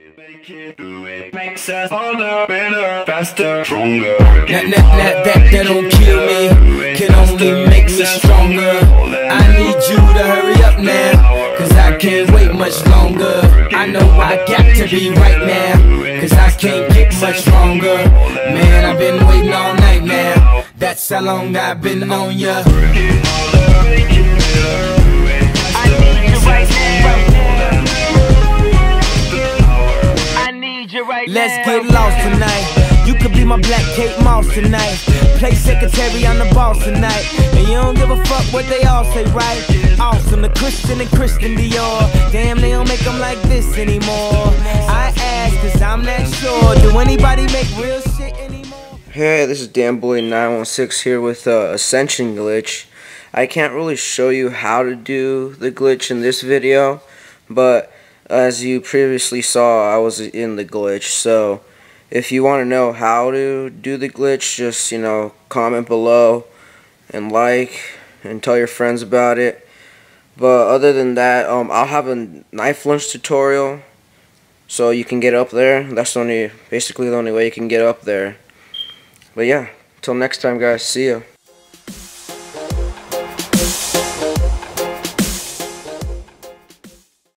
Makes us harder, better, faster, stronger. That don't kill me, can only make me stronger. I need you to hurry up now, cause I can't wait much longer. I know I got to be right now, cause I can't get much stronger. Man, I've been waiting all night now, that's how long I've been on ya. Let's get lost tonight. You could be my black Kate Moss tonight. Play secretary on the boss tonight. And you don't give a fuck what they all say, right? Awesome, the Christian and Christian Dior. Damn, they don't make them like this anymore. I ask, cause I'm not sure. Do anybody make real shit anymore? Hey, this is DanBoy916 here with Ascension Glitch. I can't really show you how to do the glitch in this video, but as you previously saw, I was in the glitch. So if you want to know how to do the glitch, just, comment below and like and tell your friends about it. But other than that, I'll have a knife lunge tutorial so you can get up there. That's basically the only way you can get up there. But yeah, until next time, guys, see ya.